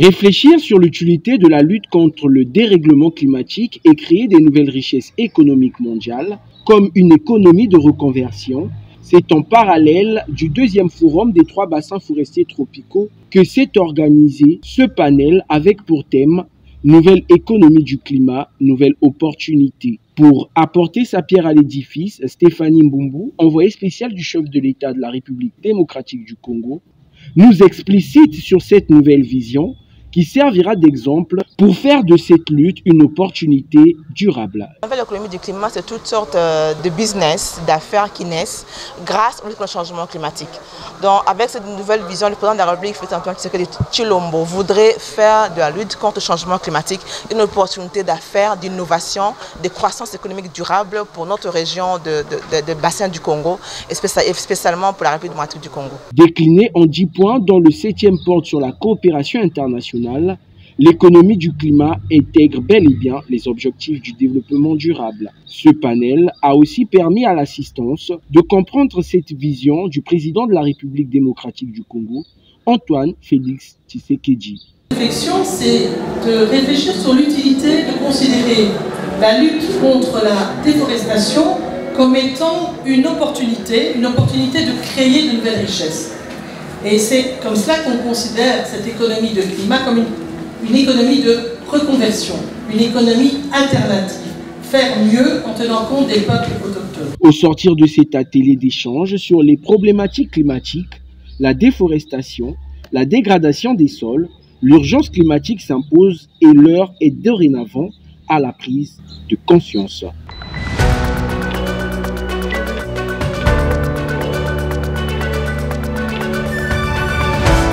Réfléchir sur l'utilité de la lutte contre le dérèglement climatique et créer des nouvelles richesses économiques mondiales, comme une économie de reconversion, c'est en parallèle du deuxième forum des 3 bassins forestiers tropicaux que s'est organisé ce panel avec pour thème « Nouvelle économie du climat, nouvelle opportunité ». Pour apporter sa pierre à l'édifice, Stéphanie Mbumbu, envoyée spéciale du chef de l'État de la République démocratique du Congo, nous explicite sur cette nouvelle vision qui servira d'exemple pour faire de cette lutte une opportunité durable. En fait, l'économie du climat, c'est toutes sortes de business, d'affaires qui naissent grâce au changement climatique. Donc, avec cette nouvelle vision, le président de la République, Félix-Antoine Tshisekedi Tshilombo, voudrait faire de la lutte contre le changement climatique une opportunité d'affaires, d'innovation, de croissance économique durable pour notre région de bassin du Congo et spécialement pour la République démocratique du Congo. Décliné en 10 points dans le 7e porte sur la coopération internationale, l'économie du climat intègre bel et bien les objectifs du développement durable. Ce panel a aussi permis à l'assistance de comprendre cette vision du président de la République démocratique du Congo, Antoine Félix Tshisekedi. La réflexion, c'est de réfléchir sur l'utilité de considérer la lutte contre la déforestation comme étant une opportunité de créer de nouvelles richesses. Et c'est comme cela qu'on considère cette économie de climat comme une économie de reconversion, une économie alternative. Faire mieux en tenant compte des peuples autochtones. Au sortir de cet atelier d'échange sur les problématiques climatiques, la déforestation, la dégradation des sols, l'urgence climatique s'impose et l'heure est dorénavant à la prise de conscience.